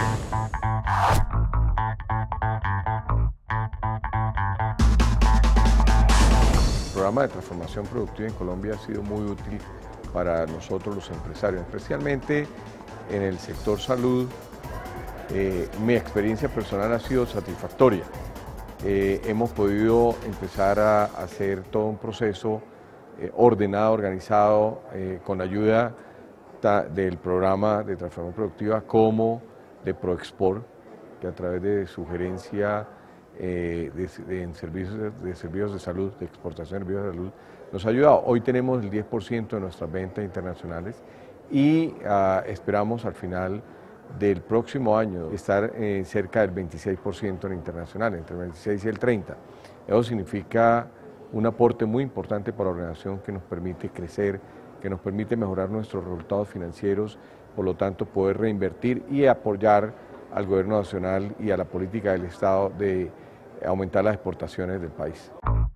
El programa de transformación productiva en Colombia ha sido muy útil para nosotros los empresarios, especialmente en el sector salud. Mi experiencia personal ha sido satisfactoria. Hemos podido empezar a hacer todo un proceso ordenado, organizado, con ayuda del programa de transformación productiva como de Proexport, que a través de sugerencia de servicios de salud, de exportación de servicios de salud, nos ha ayudado. Hoy tenemos el 10% de nuestras ventas internacionales y esperamos al final del próximo año estar cerca del 26% en internacional, entre el 26 y el 30%. Eso significa un aporte muy importante para la organización que nos permite crecer, que nos permite mejorar nuestros resultados financieros, por lo tanto poder reinvertir y apoyar al gobierno nacional y a la política del Estado de aumentar las exportaciones del país.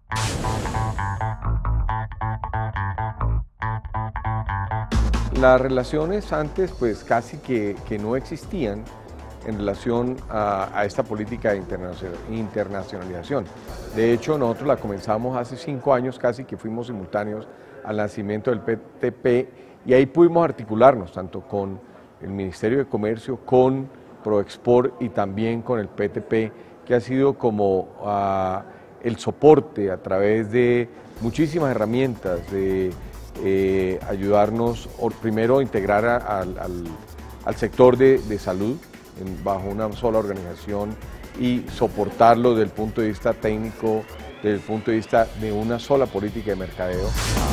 Las relaciones antes pues casi que no existían en relación a esta política de internacionalización. De hecho, nosotros la comenzamos hace 5 años, casi que fuimos simultáneos al nacimiento del PTP, y ahí pudimos articularnos tanto con el Ministerio de Comercio, con Proexport y también con el PTP, que ha sido como el soporte a través de muchísimas herramientas de ayudarnos, primero, a integrar al sector de salud bajo una sola organización y soportarlo desde el punto de vista técnico, desde el punto de vista de una sola política de mercadeo.